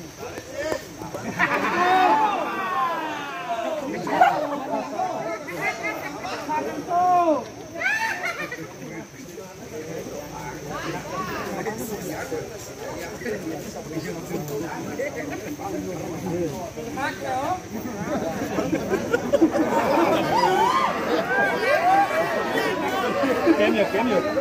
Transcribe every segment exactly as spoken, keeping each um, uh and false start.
Kém nhiều, kém nhiều.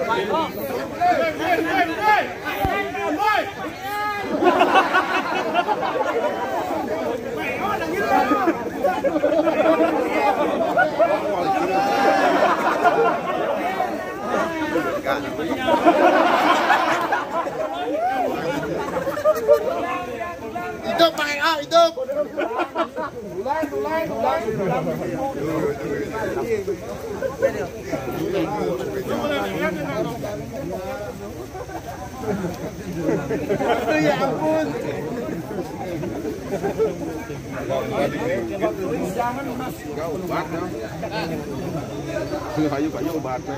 Hidup pakai A, hidup. Mulai, mulai, mulai. Ya ampun. Jangan mas. Obat ya. Kayu-kayu obatnya.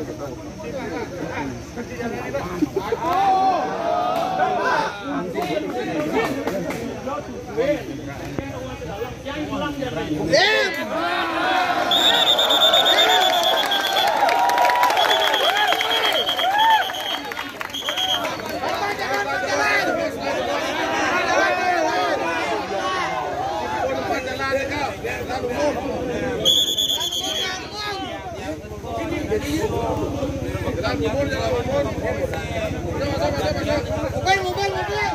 Mobil, mobil, mobil.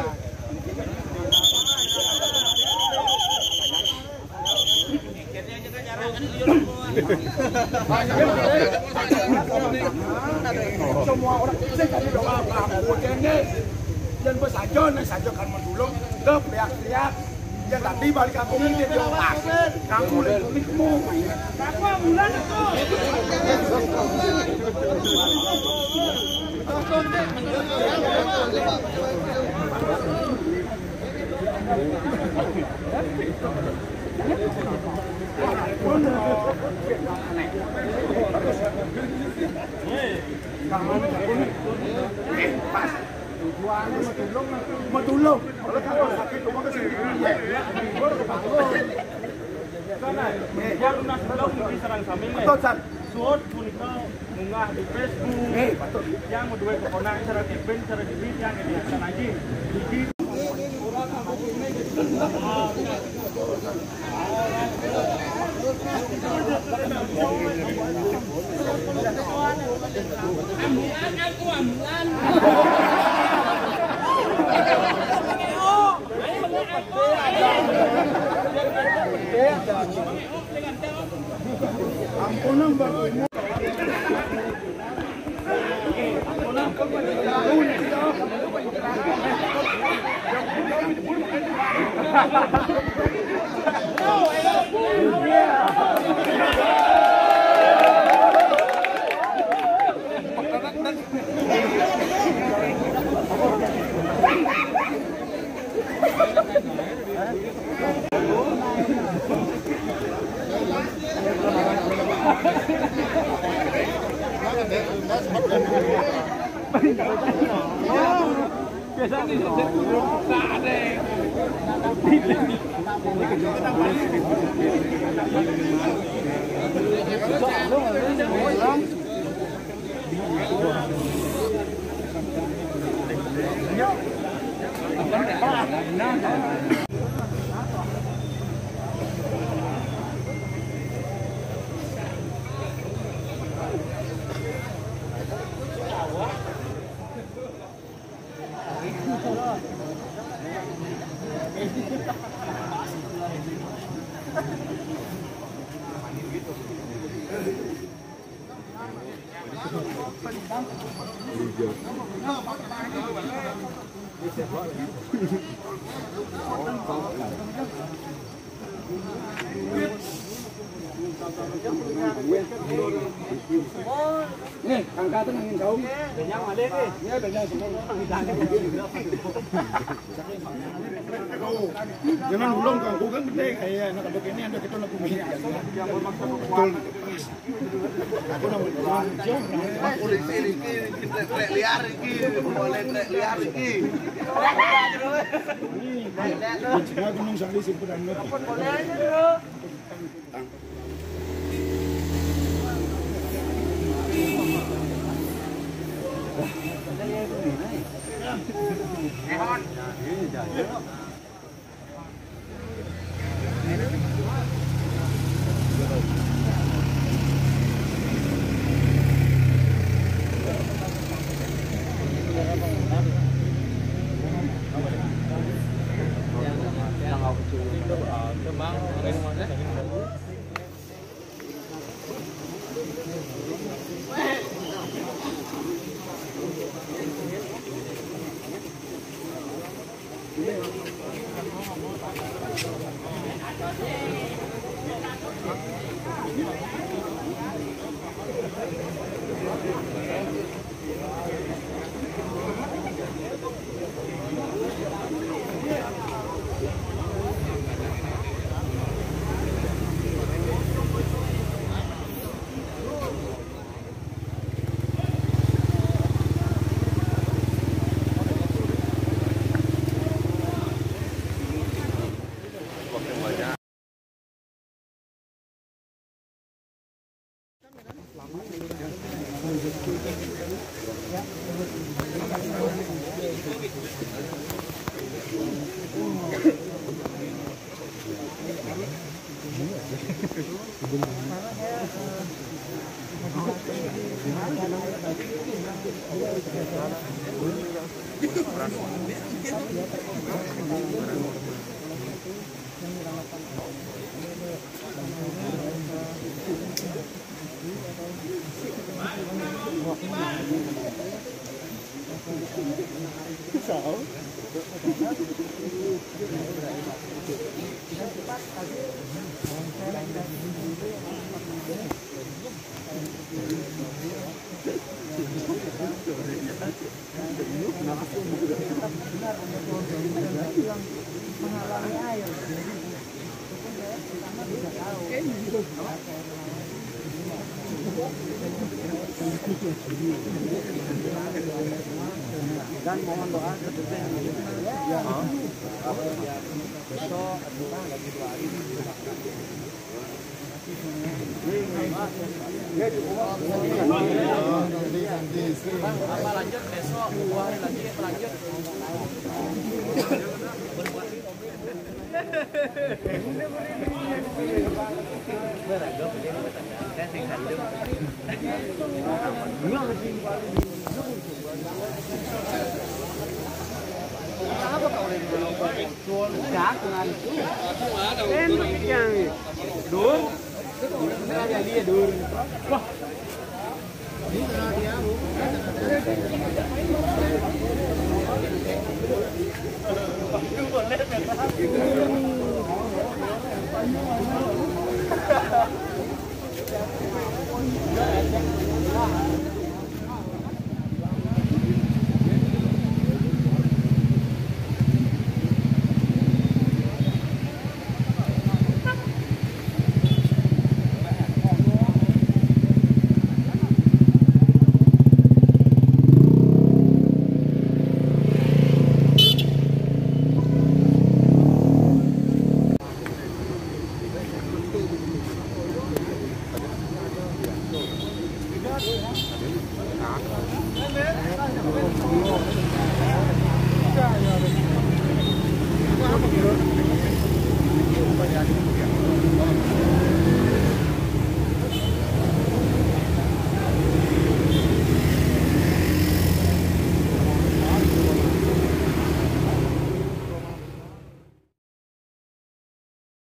Semua orang saya tadi doa Prabowo deh. Dan besajon, saja kan mendulung ke teriak-teriak. Yang tadi balik kampung ini dia doa. Kamu boleh kamu. Kamu bulan itu. Pas tujuannya metulung, metulung. Kalau kamu sakit rumah ke sini ya. Baru kebangun. Sana, yang lunas belum diserang samping. Betul, San. Suot punika munggah di Facebook. Eh, betul. Yang kedua keponak cara campaign, cara dibit yang ini akan lagi. Dibit. Ambulan aku ambulan. Ampunan baru. Biasanya tak ada. Nih, angka tuh ngin kau. Benyang male ke. Ya benyang semua orang ditanya. Jangan ulang kau kan gede kayak nak begini anda kita nak kumih. Betul. Aku nak ulang jauh. Polisi ini trek liar ini, boleh trek liar ini. Jangan gunung sandi simpan ngot. Dan mohon doa ketika ya besok lagi dua hari apa lanjut besok dua hari lagi lanjut beragam ini saya sing handung apa kau ini jual jagungan itu enak yang dur ada dia dur wah ini dia bu boleh